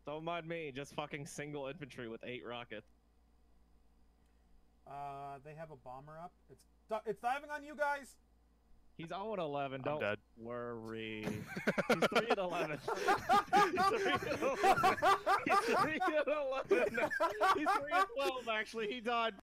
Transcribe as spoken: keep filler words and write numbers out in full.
Don't mind me, just fucking single infantry with eight rockets. Uh, they have a bomber up. It's it's diving on you guys. He's zero and eleven. I'm Don't dead. worry. He's three and eleven. He's three and eleven. He's three and eleven. He's three and twelve. Actually, he died.